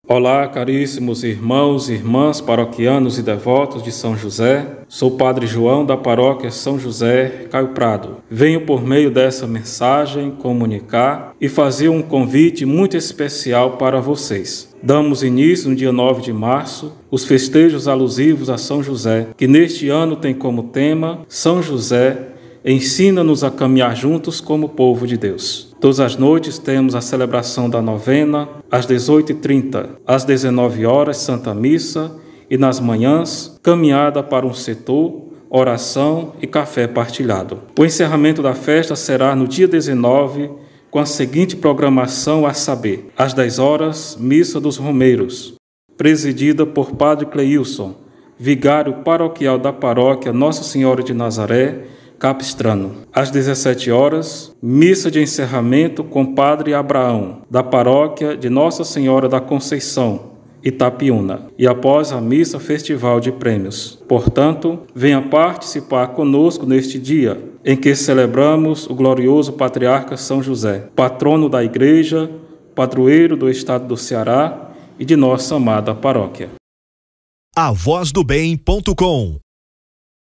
Olá, caríssimos irmãos e irmãs paroquianos e devotos de São José. Sou o Padre João da paróquia São José, Caio Prado. Venho por meio dessa mensagem comunicar e fazer um convite muito especial para vocês. Damos início no dia 9 de março, os festejos alusivos a São José, que neste ano tem como tema São José, ensina-nos a caminhar juntos como povo de Deus. Todas as noites temos a celebração da novena, às 18h30, às 19 horas, Santa Missa, e nas manhãs, caminhada para um setor, oração e café partilhado. O encerramento da festa será no dia 19, com a seguinte programação a saber: às 10 horas, Missa dos Romeiros, presidida por Padre Cleilson, vigário paroquial da paróquia Nossa Senhora de Nazaré, Capistrano. Às 17 horas, missa de encerramento com Padre Abraão, da paróquia de Nossa Senhora da Conceição, Itapiúna. E após a missa, festival de prêmios. Portanto, venha participar conosco neste dia, em que celebramos o glorioso Patriarca São José, patrono da Igreja, padroeiro do Estado do Ceará e de nossa amada paróquia. Avozdobem.com